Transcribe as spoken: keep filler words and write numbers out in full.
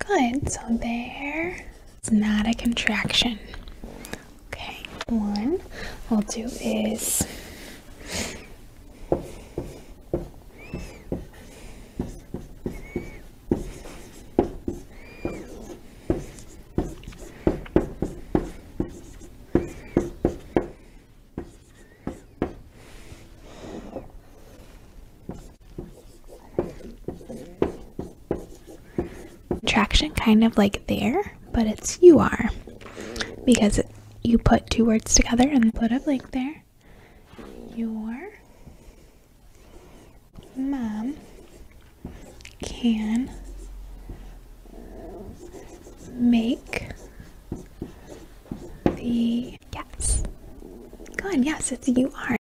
Good. So there. It's not a contraction. Okay. One we'll do is contraction, kind of like there, but it's you are, because it, you put two words together and put a blank there. Your mom can make the, yes, good, yes, it's you are.